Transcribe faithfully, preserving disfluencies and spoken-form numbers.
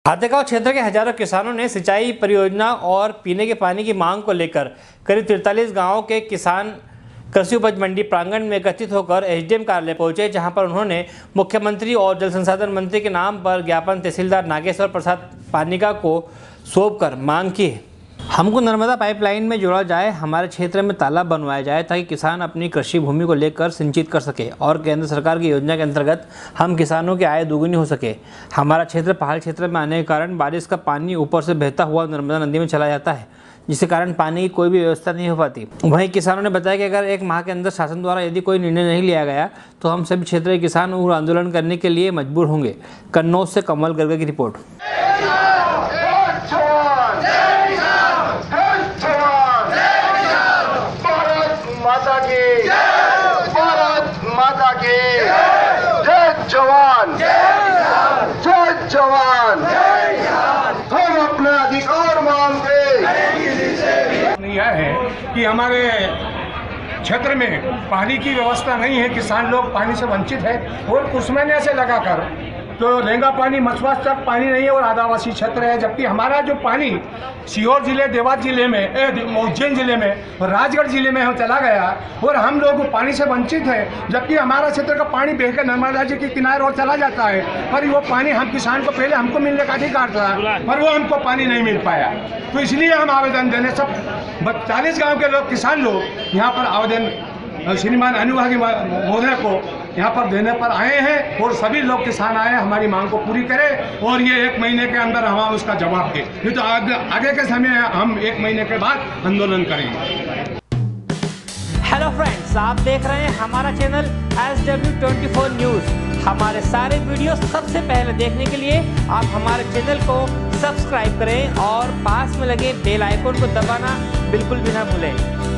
हातेगांव क्षेत्र के हजारों किसानों ने सिंचाई परियोजना और पीने के पानी की मांग को लेकर करीब तिरतालीस गांवों के किसान कृषि उपज मंडी प्रांगण में एकत्रित होकर एसडीएम कार्यालय पहुंचे, जहां पर उन्होंने मुख्यमंत्री और जल संसाधन मंत्री के नाम पर ज्ञापन तहसीलदार नागेश्वर प्रसाद पानिका को सौंपकर मांग की। हमको नर्मदा पाइपलाइन में जोड़ा जाए, हमारे क्षेत्र में तालाब बनवाया जाए ताकि किसान अपनी कृषि भूमि को लेकर सिंचित कर सके और केंद्र सरकार की योजना के अंतर्गत हम किसानों की आय दोगुनी हो सके। हमारा क्षेत्र पहाड़ी क्षेत्र में आने के कारण बारिश का पानी ऊपर से बहता हुआ नर्मदा नदी में चला जाता है, जिसके कारण पानी की कोई भी व्यवस्था नहीं हो पाती। वहीं किसानों ने बताया कि अगर एक माह के अंदर शासन द्वारा यदि कोई निर्णय नहीं लिया गया तो हम सभी क्षेत्र के किसान उग्र आंदोलन करने के लिए मजबूर होंगे। कन्नौज से कमल गर्ग की रिपोर्ट। माता की भारत माता की जय जवान जय जवान। हम अपना अधिकार मांगते नहीं है कि हमारे क्षेत्र में पानी की व्यवस्था नहीं है, किसान लोग पानी से वंचित है और कुछ महीने से लगाकर तो लेंगा पानी मछुआर तक पानी नहीं है और आदिवासी क्षेत्र है, जबकि हमारा जो पानी सीहोर जिले, देवास जिले में, उज्जैन जिले में और राजगढ़ जिले में चला गया और हम लोग पानी से वंचित है, जबकि हमारा क्षेत्र का पानी बहकर नर्मदा जी के किनारे और चला जाता है। पर वो पानी हम किसान को पहले हमको मिलने का अधिकार था, पर वो हमको पानी नहीं मिल पाया, तो इसलिए हम आवेदन देने सब चालीस गाँव के लोग किसान लोग यहाँ पर आवेदन श्रीमान अनुभागी महोदय को यहाँ पर देने पर आए हैं और सभी लोग किसान आए हमारी मांग को पूरी करें और ये एक महीने के अंदर हम उसका जवाब दें, नहीं तो आगे, आगे के समय हम एक महीने के बाद आंदोलन करेंगे। हेलो फ्रेंड्स, आप देख रहे हैं हमारा channel S W twenty four news. हमारे सारे वीडियो सबसे पहले देखने के लिए आप हमारे चैनल को सब्सक्राइब करें और पास में लगे बेल आइकन को दबाना बिल्कुल भी ना भूलें।